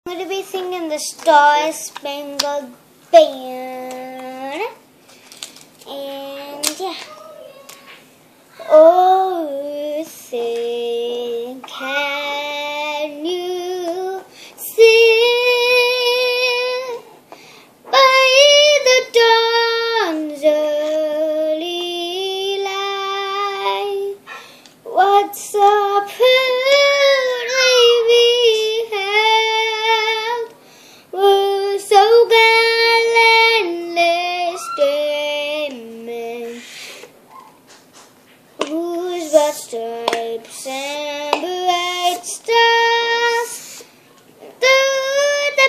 I'm going to be singing the Star Spangled Banner. And yeah. Oh, sing, can you see by the dawn's early light what so proudly we held were so gallantly streaming, whose broad stripes and bright stars through the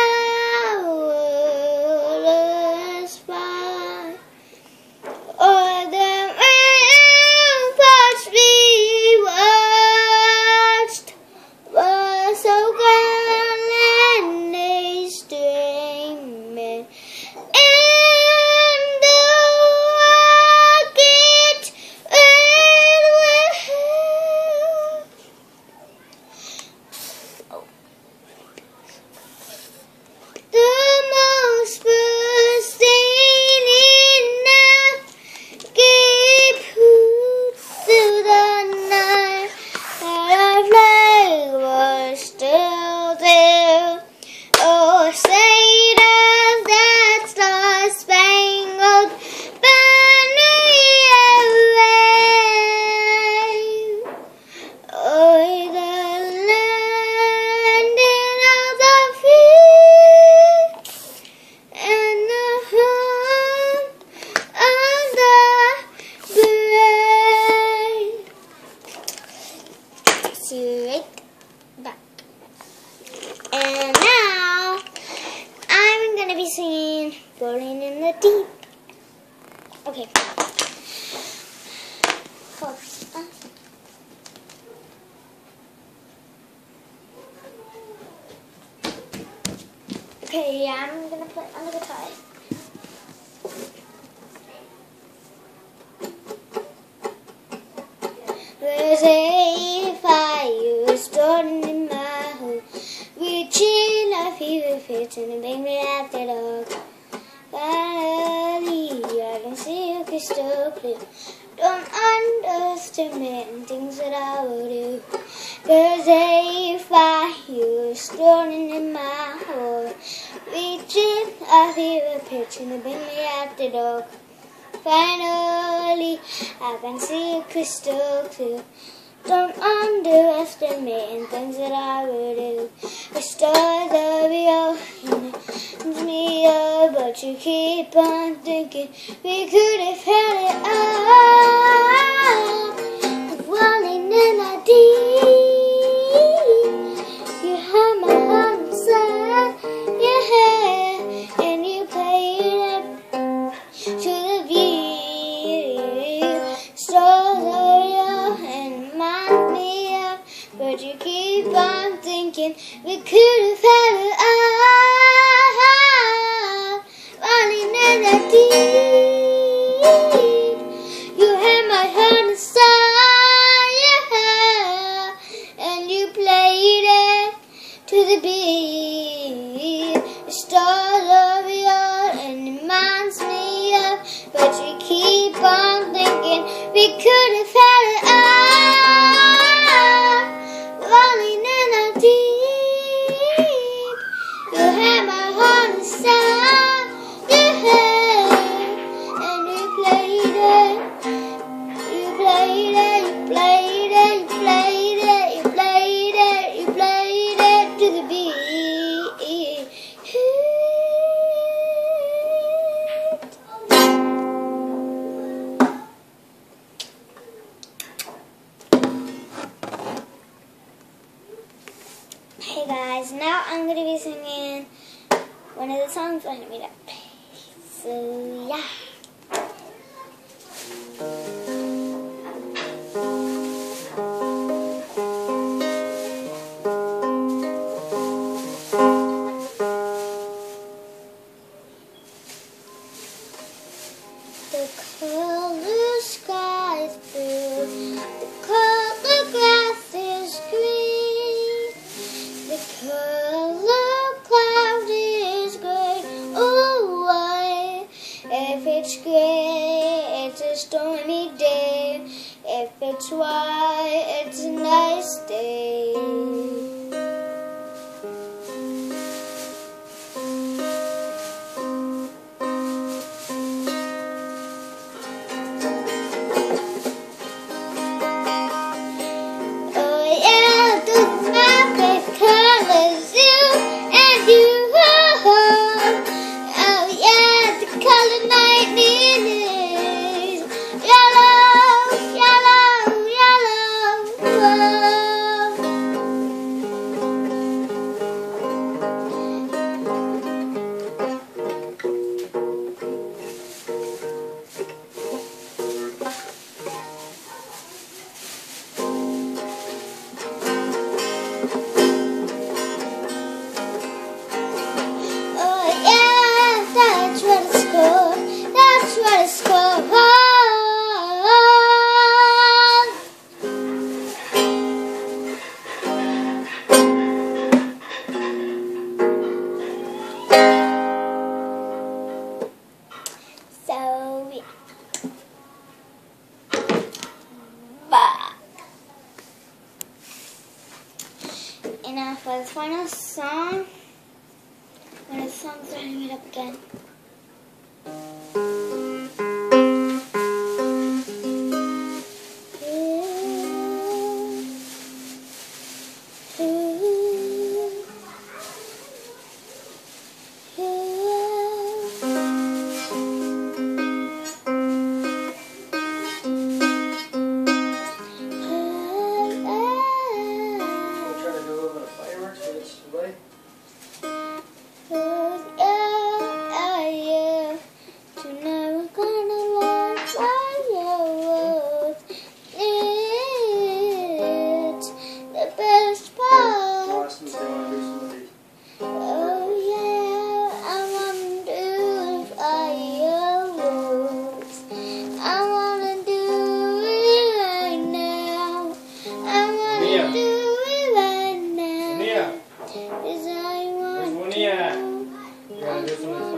perilous fight o'er the ramparts we watched were so gallantly streaming, and the rocket the most pristine enough gave proof through the night that our flag was still there. Oh, say does that star-spangled banner yet wave o'er the land and all the free and the home of the brave. Straight back. And now I'm gonna be singing Rolling in the Deep. Okay. Hold on. Okay, I'm gonna play on the guitar. There's a fire starting in my heart, reaching a fever pitch and it made me laugh it up. Finally, I can see it crystal clear. Don't underestimate things that I will do. There's a fire starting in my heart, reaching a fever pitch and it made me laugh it up. Finally, I can see it crystal clear. Don't underestimate things that I will do. The stars are real and it's me up, but you keep on thinking we could have held it up. Rolling in the deep, you have my heart inside your head, and you played it to the beat. Stars are real and remind me of, but you keep on thinking we could have had it all. Rolling in the deep, you had my heart inside your head, and you played it to the beat. The stars are real and reminds me of, but you keep on thinking we could have had it all. Rolling in the deep, you had my heart inside your head, and you played it, you played it, you played it, you played it, you played it, you played it to the beat. Hey guys, now I'm going to be singing one of the songs I made up. So yeah. The color sky is blue, the color grass is green, the color that's why it's a nice day. Oh yeah, my favorite colors, you and you. Oh yeah, the color night is yellow, yellow, yellow. Oh yeah, that's what it's called. That's what it's called. So yeah. And now for the final song, when the song's turning it up again. Where's Monia? You gotta do some of this